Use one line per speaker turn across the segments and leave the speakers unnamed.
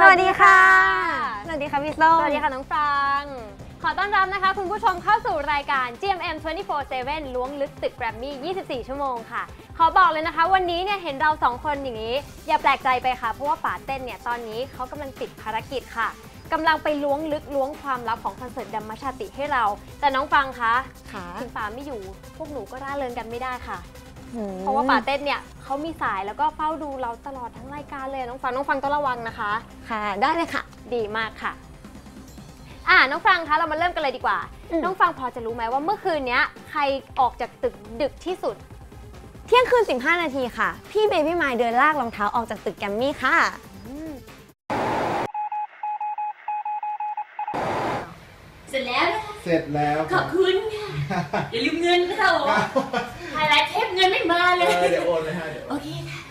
สวัสดีค่ะสวัสดีค่ะพี่ส้ม
สวัสดีค่ะน้องฟรังขอต้อนรับนะคะคุณผู้ชมเข้าสู่รายการ GMM 24/7 ล้วงลึกตึกแกรมมี่ 24 ชั่วโมงค่ะขอบอกเลยนะคะวันนี้เนี่ยเห็นเรา2คนอย่างนี้อย่าแปลกใจไปค่ะเพราะว่าป๋าเต้นเนี่ยตอนนี้เขากำลังติดภารกิจค่ะกำลังไปล้วงลึกล้วงความลับของคอนเสิร์ตดัมมชาติให้เราแต่น้องฟังคะถึงป๋าไม่อยู่พวกหนูก็ร่าเริงกันไม่ได้ค่ะเพราะว่าป๋าเต้นเนี่ยเขามีสายแล้วก็เฝ้าดูเราตลอดทั้งรายการเลยน้องฟังต้องระวังนะคะ
ค่ะได้เลยค่ะ
ดีมากค่ะน้องฟังคะเรามาเริ่มกันเลยดีกว่าน้องฟังพอจะรู้ไหมว่าเมื่อคืนนี้ใครออกจากตึกดึกที่สุด
เที่ยงคืน15 นาทีค่ะพี่เบบี้มายเดินลากรองเท้าออกจากตึกแกรมมี่ค่ะ
เสร็จแล้วนะคะ
เสร็จแล้ว
ขอบคุณค่ะอย่าลืมเงินนะคะโอ้ไฮไลท์เทปเงินไม่มาเลย
เดี๋ยวโอนเลยฮะ
โอเคค่ะ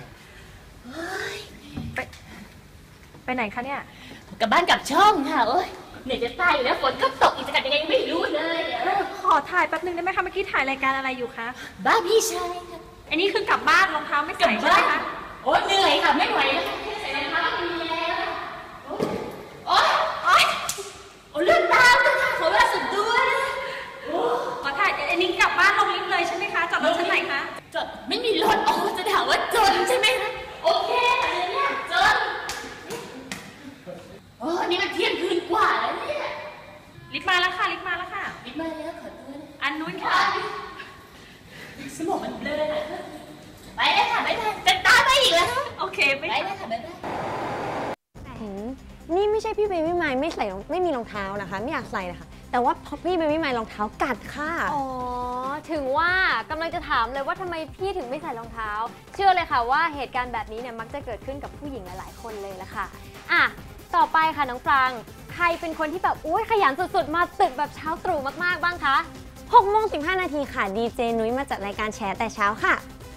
ไปไหนคะเนี่ย
กลับบ้านกลับช่องค่ะโอ้ยเหนื่อยจะตายอยู่แล้วฝนก็ตกอีกจะกลับยังไงไม่รู้เลย
ขอถ่ายแป๊บนึงได้ไหมคะเมื่อกี้ถ่ายรายการอะไรอยู่คะ
บ้าพี่ชายค่ะ
อันนี้คือกลับบ้านรองเท้าไม่ใส่ใช่ไหมคะ
โอ้เหนื่อยค่ะไม่ไหวแล้วใส่รองเท้าไม่มีแล้วโอ๊ยเลื่อนตามเลยค่ะขอเวลาสุดด้วย
ขอถ่ายอันนี้กลับบ้านลงลิฟต์เลยใช่ไหมคะจอดรถชั้นไหนคะ
จอดไม่มีรถโอ้จะถามว่าจนใช่ไหมคะโอเคค่ะเนี่ยจนโอ้นี่มันเที่ยงคืนกว่าแล้วเนี่ย
ลิฟต์มาแล้วค่ะลิฟต์มาแล้วค่ะ
ลิฟต์มาแล้วขอโทษ
อันนู้นค่ะ
สมองมันเบลอไปเลยค่ะไม่ได้จะตามไปอีกแล้ว
โอเคไป
เลยค่ะไปเลย
นี่ไม่ใช่พี่เบบี้มายไม่มีรองเท้านะคะไม่อยากใส่นะคะแต่ว่าพี่เบบี้มายรองเท้ากัดค่ะ
อ๋อถึงว่ากำลังจะถามเลยว่าทำไมพี่ถึงไม่ใส่รองเท้าเชื่อเลยค่ะว่าเหตุการณ์แบบนี้เนี่ยมักจะเกิดขึ้นกับผู้หญิงหลายๆคนเลยละค่ะต่อไปค่ะน้องฟรังใครเป็นคนที่แบบขยันสุดๆมาตึกแบบเช้าตรู่มากๆบ้างคะ
6:15 นาทีค่ะดีเจนุ้ยมาจัดรายการแชร์แต่เช้าค่ะ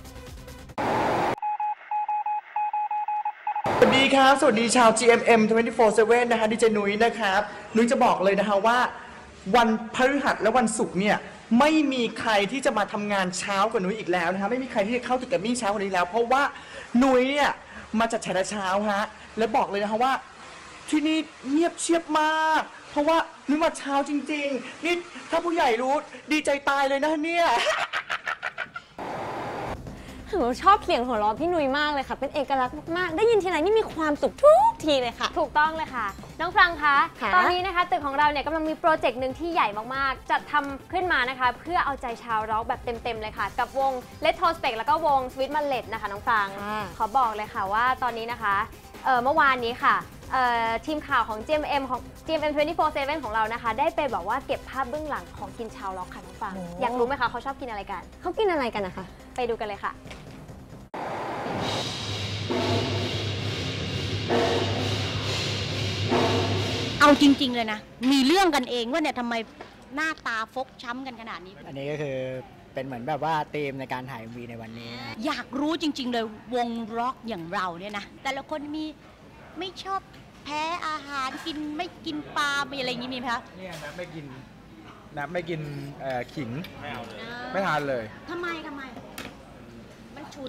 สวัสดีครับสวัสดีชาว GMM 24/7 นะคะดีเจนุ้ยนะครับนุ้ยจะบอกเลยนะคะว่าวันพฤหัสและวันศุกร์เนี่ยไม่มีใครที่จะมาทำงานเช้ากว่านุ้ยอีกแล้วนะคะไม่มีใครที่จะเข้าตึกแกรมมี่เช้ากว่านี้แล้วเพราะว่านุ้ยเนี่ยมาจัดแชร์แต่เช้าฮะและบอกเลยนะคะว่าที่นี่เงียบเชียบมากเพราะว่านุ้ยมาเช้าจริงๆนี่ถ้าผู้ใหญ่รู้ดีใจตายเลยนะเนี่ย
หนูชอบเสียงหัวเราะพี่นุ้ยมากเลยค่ะเป็นเอกลักษณ์มากๆได้ยินทีไรนี่มีความสุขทุกทีเลยค่ะ
ถูกต้องเลยค่ะน้องฟรังคะตอนนี้นะคะตึกของเราเนี่ยกำลังมีโปรเจกต์หนึ่งที่ใหญ่มากๆจัดทำขึ้นมานะคะเพื่อเอาใจชาวร็อกแบบเต็มๆเลยค่ะกับวง Retrospect แล้วก็วง Sweet Mallet นะคะน้องฟรังขอบอกเลยค่ะว่าตอนนี้นะคะเมื่อวานนี้ค่ะทีมข่าวของ GMM 24/7 ของเรานะคะได้ไปบอกว่าเก็บภาพเบื้องหลังของกินชาวร็อกค่ะน้องฟรังอยากรู้ไหมคะเขาชอบกินอะไรกัน
เขากินอะไรกันนะคะ
ไปดูกันเลยค่ะ
เอาจริงๆเลยนะมีเรื่องกันเองว่าเนี่ยทำไมหน้าตาฟกช้ำกันขนาดนี้
อันนี้ก็คือเป็นเหมือนแบบว่าธีมในการถ่ายMVในวันนี้นะ
อยากรู้จริงๆเลยวงร็อกอย่างเราเนี่ยนะแต่ละคนมีไม่ชอบแพ้อาหารกินไม่กินปลามีอะไรอย่างนี้มีไหมคะ
เนี่ยนับไม่กินขิงไม่ทานเลย
ทำไมมันฉุน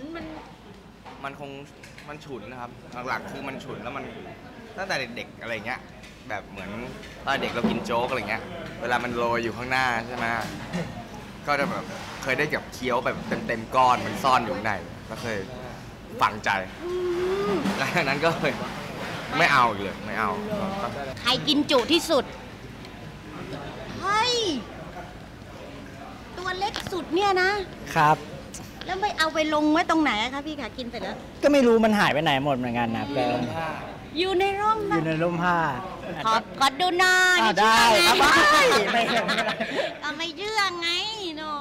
มันฉุนนะครับหลักๆคือมันฉุนแล้วมันตั้งแต่เด็กๆอะไรเงี้ยแบบเหมือนตอนเด็กเรากินโจ๊กอะไรเงี้ยเวลามันโรยอยู่ข้างหน้าใช่ไหมก็จะแบบเคยได้กับเคี้ยวแบบเต็มก้อนมันซ่อนอยู่ในก็เคยฝังใจแล้วนั้นก็เลยไม่เอาอีกเลยไม่เอา
ใครกินจุที่สุดเฮ้ยตัวเล็กสุดเนี่ยนะครับแล้วไปเอาไปลงไว้ตรงไหนคะพี่คะกินเสร็จแล้ว
ก็ไม่รู้มันหายไปไหนหมดเหมือนกันนะ
อยู่ในร่ม
ผ้า
ขอดูหน่อย
ได้ครับ
ไม่เชื่อไงเนาะ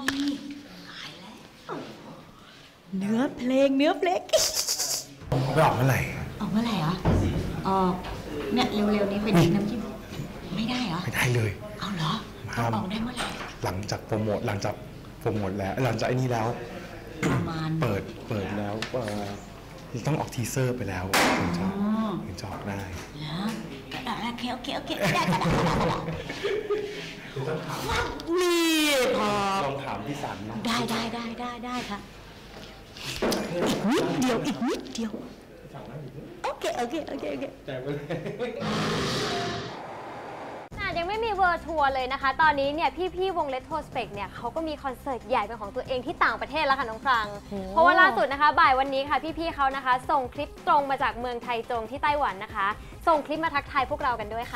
เนื้อเพลง
ไปออกเมื่อไหร่
เหรอเนี่ยเร็วๆนี้เป็นน้ำจิ้มไม่ได้เหรอ
ไม่ได้เลย
เอาเหรอออกได้เมื่อไหร่
หลังจากโปรโมทแล้วหลังจากไอ้นี้แล้ว
ประมาณ
เปิดแล้วต้องออกทีเซอร์ไปแล้วถึงจะออกได้
โอเคได้นี่พอ
ลองถามพี่สัน
ได้ค่ะอีกนิดเดียวโอเคเคโอเคโอเคโอเค
ยังไม่มีเวิร์ทัวร์เลยนะคะตอนนี้เนี่ยพี่วง Retrospect เนี่ยเขาก็มีคอนเสิร์ตใหญ่เป็นของตัวเองที่ต่างประเทศแล้วค่ะน้องฟรังเพราะว่าล่าสุดนะคะบ่ายวันนี้ค่ะพี่เขานะคะส่งคลิปตรงมาจากเมืองไทจงที่ไต้หวันนะคะส่งคลิปมาทักทายพวกเรากันด้วยค่ะ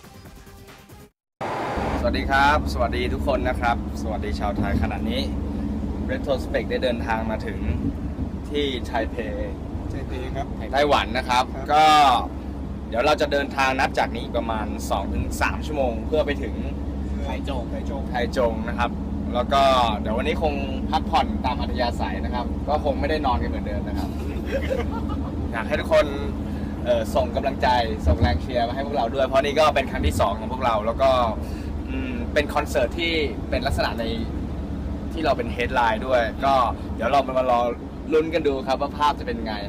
สวัสดีครับสวัสดีทุกคนนะครับสวัสดีชาวไทยขณะนี้ Retrospect ได้เดินทางมาถึงที่ไทเปครับไต้หวันนะครับก็เดี๋ยวเราจะเดินทางนับจากนี้อีกประมาณ 2-3 ชั่วโมงเพื่อไปถึงไทจงนะครับแล้วก็เดี๋ยววันนี้คงพักผ่อนตามอัธยาศัยนะครับก็คงไม่ได้นอนกันเหมือนเดิมนะครับ อยากให้ทุกคนส่งกำลังใจส่งแรงเชียร์มาให้พวกเราด้วยเพราะนี่ก็เป็นครั้งที่2ของพวกเราแล้วก็เป็นคอนเสิร์ตที่เป็นลักษณะในที่เราเป็นเฮดไลน์ด้วยก็เดี๋ยวเรามารอลุ้นกันดูครับว่าภาพจะเป็นไง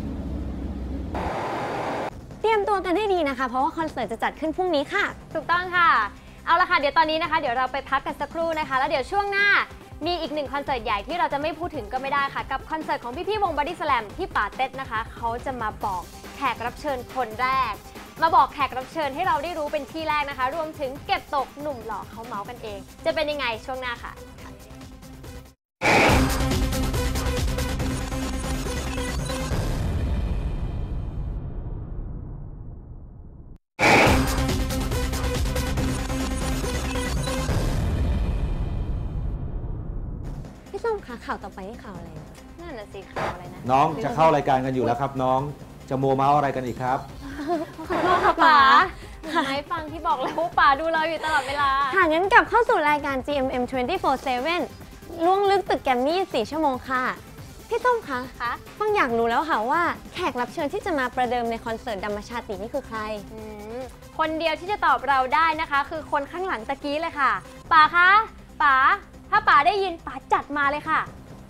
เตรียมตัวกันให้ดีนะคะเพราะว่าคอนเสิร์ตจะจัดขึ้นพรุ่งนี้ค่ะ
ถูกต้องค่ะเอาละค่ะเดี๋ยวตอนนี้นะคะเดี๋ยวเราไปพักกันสักครู่นะคะแล้วเดี๋ยวช่วงหน้ามีอีก1คอนเสิร์ตใหญ่ที่เราจะไม่พูดถึงก็ไม่ได้ค่ะกับคอนเสิร์ตของพี่วง Body Slam ที่ป่าเต็ดนะคะเขาจะมาบอกแขกรับเชิญคนแรกมาบอกแขกรับเชิญให้เราได้รู้เป็นที่แรกนะคะรวมถึงเก็บตกหนุ่มหล่อเขาเมาส์กันเองจะเป็นยังไงช่วงหน้าค่ะ
พี่ส้มคะข่าวต่อไปนี่ข่าวอะไร
นั่นน่ะสิข่าวอะไรนะ
น้องจะเข้ารายการกันอยู่แล้วครับน้องจะโมเมาอะไรกันอีกครับ
ขอโทษค่ะป๋าไม่ฟังที่บอกแล้วว่าป๋าดูเราอยู่ตลอดเวลา
ค่ะงั้นกลับเข้าสู่รายการ GMM 24/7 ล่วงลึกตึกแกรมมี่4 ชั่วโมงค่ะพี่ส้มคะฟังอยากรู้แล้วค่ะว่าแขกรับเชิญที่จะมาประเดิมในคอนเสิร์ตดัมมชาตินี่คือใคร
คนเดียวที่จะตอบเราได้นะคะคือคนข้างหลังตะกี้เลยค่ะป๋าคะป๋าถ้าป๋าได้ยินป๋าจัดมาเลยค่ะ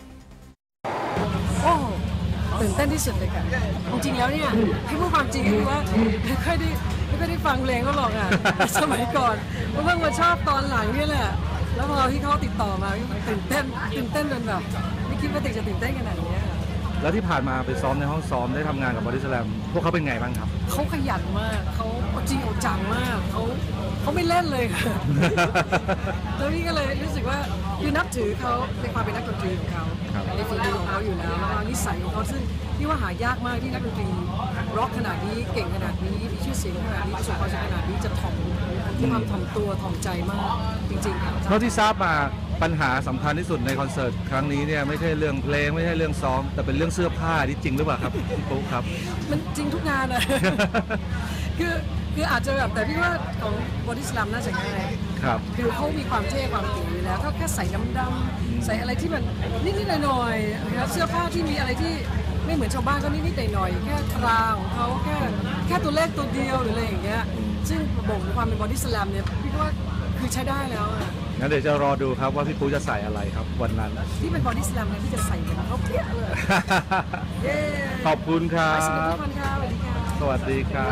โอ้ตื่นเต้นที่สุดเลยค่ะจริงๆแล้วเนี่ยให้พูดความจริงคือว่าไม่ค่อยได้ฟังเพลงเขาหรอกอ่ะสมัยก่อนเพิ่งมาชอบตอนหลังนี่แหละแล้วพอที่เขาติดต่อมาตื่นเต้นจนแบบไม่คิดว่าติดจะตื่นเต้นขนาดนี้
แล้วที่ผ่านมาไปซ้อมในห้องซ้อมได้ทำงานกับบอดี้สแลมพวกเขาเป็นไงบ้างครับ
เขาขยันมากเขาจริงเอาจังมากเขาไม่เล่นเลยค่ะแล้วนี่ก็เลยรู้สึกว่าคือนับถือเขาในความเป็นนักดนตรีของเขาในฝีมือของเขาอยู่แล้วแล้วนิสัยของเขาซึ่งที่ว่าหายากมากที่นักดนตรีร็อกขนาดนี้เก่งขนาดนี้มีชื่อเสียงขนาดนี้ประสบความสำเร็จขนาดนี้จะมีความถ่อมตัวถ่อมใจมากจริงๆค่ะ
เท่าที่ทราบมาปัญหาสำคัญที่สุดในคอนเสิร์ตครั้งนี้เนี่ยไม่ใช่เรื่องเพลงไม่ใช่เรื่องซ้อมแต่เป็นเรื่องเสื้อผ้าที่จริงหรือเปล่าครับพี่ปุ๊กครับ
มันจริงทุกงานอะคืออาจจะแบบแต่พี่ว่าของบอดี้สแลมน่าจะง่าย
ครับ
คือเขามีความเท่ความเก๋อยู่แล้วเขาแค่ใส่ดำๆใส่อะไรที่มันนิดๆหน่อยๆเสื้อผ้าที่มีอะไรที่ไม่เหมือนชาวบ้านก็นิดๆหน่อยๆแค่ตราของเขาแค่ตัวเลขตัวเดียวหรืออะไรอย่างเงี้ยซึ่งบ่งความเป็นบอดี้สแลมเนี่ยพี่ว่าคือใช้ได้แล้ว
งั้นเดี๋ยวจะรอดูครับว่าพี่ปูจะใส่อะไรครับวันนั้น
ที่เป็นบอดี้สแลมเนี่ยที่จะใส่เหมือนเขาเปี้ยเลย
ขอบคุณครับสวัสดีครับ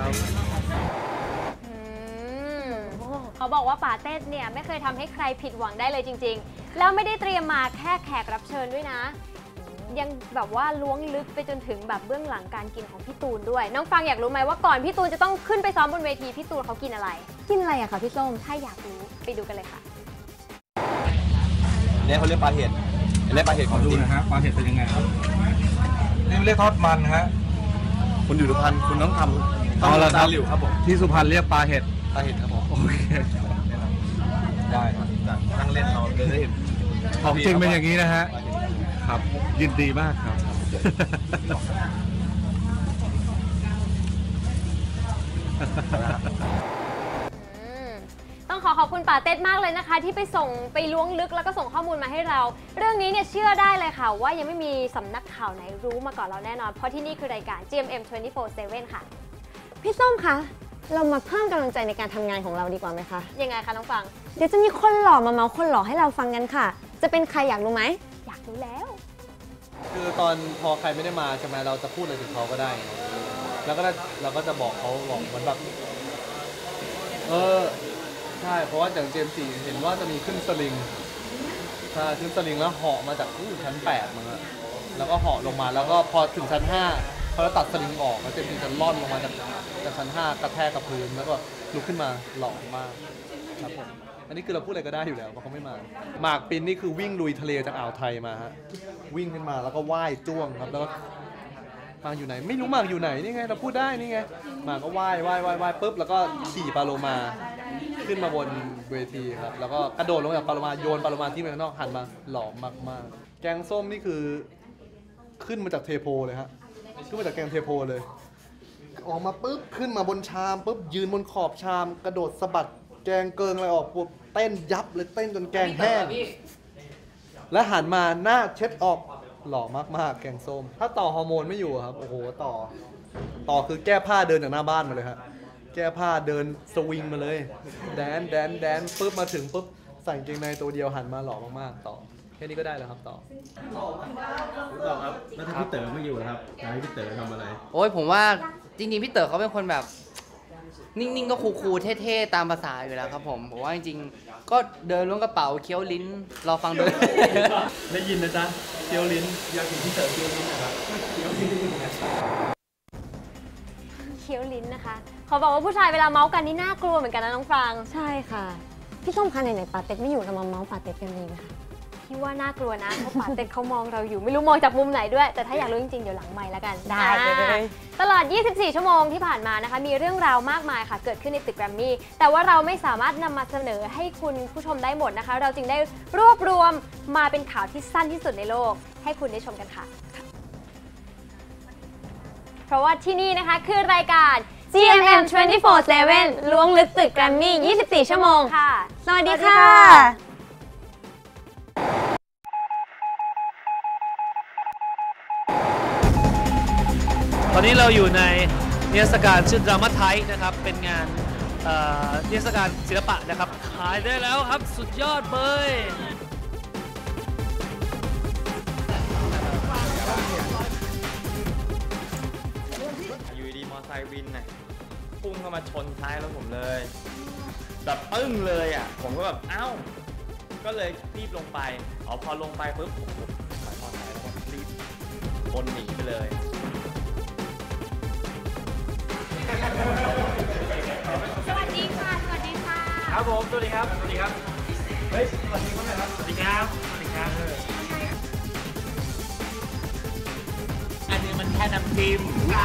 เขาบอกว่าป่าเต้เนี่ยไม่เคยทำให้ใครผิดหวังได้เลยจริงๆแล้วไม่ได้เตรียมมาแค่แขกรับเชิญด้วยนะยังแบบว่าล้วงลึกไปจนถึงแบบเบื้องหลังการกินของพี่ตูนด้วยน้องฟังอยากรู้ไหมว่าก่อนพี่ตูนจะต้องขึ้นไปซ้อมบนเวทีพี่ตูนเขากินอะไร
อะคะพี่ส้ม
ถ้าอยากรู้ไปดูกันเลยค่ะ
เนี่ยเขาเรียกปลาเห็ดเรียกปลาเห็ดของ
ดูนะฮะปลาเห็ดเป็นยังไงครับนี่เรียกทอดมันฮะ
คุณอยู่สุพรรณคุณต้องทำ
เอาละครับ
หลิวครับผม
ที่สุพรรณเรียกปลาเห็ด
ครับผม
โอเค
ได้ครับนั่งเล่นเราจะได้เห็น
ของจริงเป็นอย่างนี้นะฮะครับยินดีมากครับ
ต้องขอบคุณป่าเต็ดมากเลยนะคะที่ไปล้วงลึกแล้วก็ส่งข้อมูลมาให้เราเรื่องนี้เนี่ยเชื่อได้เลยค่ะว่ายังไม่มีสำนักข่าวไหนรู้มาก่อนเราแน่นอนเพราะที่นี่คือรายการ GMM 24/7 ค่ะ
พี่ส้มคะเรามาเพิ่มกำลังใจในการทำงานของเราดีกว่าไหมคะ
ยังไงคะน้องฟัง
เดี๋ยวจะมีคนหล่อมาเมาคนหล่อให้เราฟังกันค่ะจะเป็นใครอยากรู้ไหม
อยากรู้แล้ว
คือตอนพอใครไม่ได้มาใช่ไหมเราจะพูดอะไรถึงเขาก็ได้แล้วก็เราก็จะบอกเขาบอกเหมือนแบบใช่เพราะว่าอย่างเจมส์4เห็นว่าจะมีขึ้นสลิงถ้าขึ้นสลิงแล้วเหาะมาจากชั้น8มั้งแล้วก็เหาะลงมาแล้วก็พอถึงชั้น5 เขาจะตัดสลิงออกแล้วเจมส์จะล่อนลงมาจากชั้น 5กระแทกกับพื้นแล้วก็ลุกขึ้นมาหล่อมากครับผมอันนี้คือเราพูดอะไรก็ได้อยู่แล้วเพราะเขาไม่มาหมากปินนี่คือวิ่งลุยทะเลจากอ่าวไทยมาฮะวิ่งขึ้นมาแล้วก็ว่ายจ้วงครับแล้วก็หมากอยู่ไหนไม่รู้หมากอยู่ไหนนี่ไงเราพูดได้นี่ไงหมากก็ว่ายปุ๊บแล้วก็ขี่ปลาโลมาขึ้นมาบนเวทีครับแล้วก็กระโดดลงจากปลาโลมาโยนปลาโลมาที่ไปข้างนอกหันมาหล่อมากๆแกงส้มนี่คือขึ้นมาจากเทโพเลยฮะขึ้นมาจากแกงเทโพเลยออกมาปุ๊บขึ้นมาบนชามปุ๊บยืนบนขอบชามกระโดดสะบัดแกงเกิงอะไรออกปุ๊บเต้นยับเลยเต้นจนแกงแห้งและหันมาหน้าเช็ดออกหล่อมากๆแกงส้มถ้าต่อฮอร์โมนไม่อยู่ครับโอ้โหต่อคือแก้ผ้าเดินจากหน้าบ้านมาเลยฮะแก้ผ้าเดินสวิงมาเลยแดนปุ๊บมาถึงปุ๊บใส่กางเกงในตัวเดียวหันมาหล่อมากๆต่อแค่นี้ก็ได้แล้วครับต่อ
ครับแล้วถ้าพี่เต๋อไม่อยู่นะครับจะให้พี่เต๋อทำอะไร
โอ้ยผมว่าจริงๆพี่เต๋อเขาเป็นคนแบบนิ่งๆก็คูลๆเท่ๆตามภาษาอยู่แล้วครับผมว่าจริงๆก็เดินล้วงกระเป๋าเคี้ยวลิ้นรอฟังด้วย
ได้ยินนะจ๊ะเคี้ยวลิ้นอยากเห็นพี่เต๋อเคี้ยวลิ้นนะครับเคี้ยวลิ้น
เคี้ยวลิ้นนะคะเขาบอกว่าผู้ชายเวลาเมาส์กันนี่น่ากลัวเหมือนกันนะน้องฟาง
ใช่ค่ะพี่ส้มคะไหนๆปาเต็ดไม่อยู่เรามาเมาส์ปาเต็ดกันดีไหมคะ
พี่ว่าน่ากลัวนะเพราะปาเต็ดเขามองเราอยู่ไม่รู้มองจากมุมไหนด้วยแต่ถ้าอยากรู้จริงๆเดี๋ยวหลังไมค์แล้วกัน
ได้เลย
ตลอด24ชั่วโมงที่ผ่านมานะคะมีเรื่องราวมากมายค่ะเกิดขึ้นในตึกแกรมมี่แต่ว่าเราไม่สามารถนำมาเสนอให้คุณผู้ชมได้หมดนะคะเราจึงได้รวบรวมมาเป็นข่าวที่สั้นที่สุดในโลกให้คุณได้ชมกันค่ะเพราะว่าที่นี่นะคะคือรายการ
GMM 24/7 ล้วงลึกตึกแกรมมี่24ชั่วโมง
ค่ะ
สวัสดีค่ะ
ตอนนี้เราอยู่ในนิทรรศการชื่อดราม่าไทป์นะครับเป็นงานนิทรรศการศิลปะนะครับขายได้แล้วครับสุดยอดเลย
อยู่ดีมอไซค์วินน่ะพุ่งเข้ามาชนท้ายรถผมเลยแบบปึ้งเลยอ่ะผมก็แบบเอ้าก็เลยรีบลงไปพอลงไปปุ๊บผมถอยมอไซค์แล้วก็รีบวนหนีไปเลย
สวัสดีค่ะสวัสดีค่ะ
ครับผมสวัสดีครับสวัสดีครับเฮ้ยสวัสดีครับสวัสดีครับสวัสดีครับ
อันนี้มันแค่น้ำจิ้ม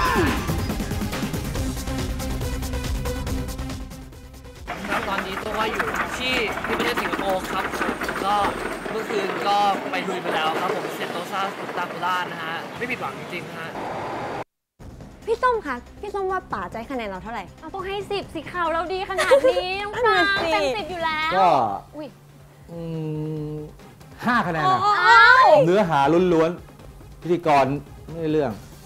ตอนนี้ตัวอยู่ที่ประเทศสิงคโปร์ครับก็เมื่อคืนก็ไปดูไปแล้วครับผมเซนโตซาตาคูล่านะฮะไม่ผิดหวังจริงๆฮะ
พี่ส้มคะพี่ส้มว่าป๋าใจคะแนนเราเท่าไหร่
เราต้องให้10สิข่าวเราดีขนาดนี้น้องฟางเต็ม10อยู่แล้ว
ก็5 คะแนนนะเนื้อหาล้วนๆพิธีกรไม่ได้เรื่อง